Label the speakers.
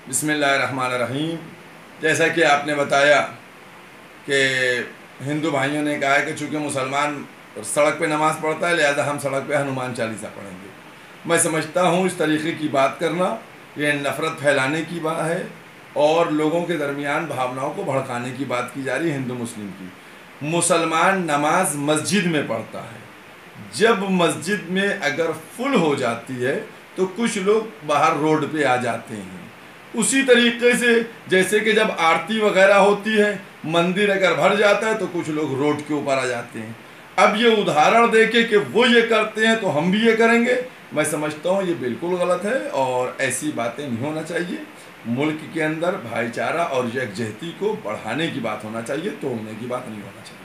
Speaker 1: बिस्मिल्लाहिर्रहमानिर्रहीम। जैसा कि आपने बताया कि हिंदू भाइयों ने कहा है कि चूँकि मुसलमान सड़क पे नमाज़ पढ़ता है, लिहाजा हम सड़क पे हनुमान चालीसा पढ़ेंगे। मैं समझता हूँ इस तरीके की बात करना ये नफ़रत फैलाने की बात है और लोगों के दरमियान भावनाओं को भड़काने की बात की जा रही है हिंदू मुस्लिम की। मुसलमान नमाज मस्जिद में पढ़ता है। जब मस्जिद में अगर फुल हो जाती है तो कुछ लोग बाहर रोड पे आ जाते हैं। उसी तरीके से जैसे कि जब आरती वगैरह होती है, मंदिर अगर भर जाता है तो कुछ लोग रोड के ऊपर आ जाते हैं। अब ये उदाहरण देके कि वो ये करते हैं तो हम भी ये करेंगे, मैं समझता हूँ ये बिल्कुल गलत है और ऐसी बातें नहीं होना चाहिए। मुल्क के अंदर भाईचारा और यकजहती को बढ़ाने की बात होना चाहिए, तोड़ने की बात नहीं होना चाहिए।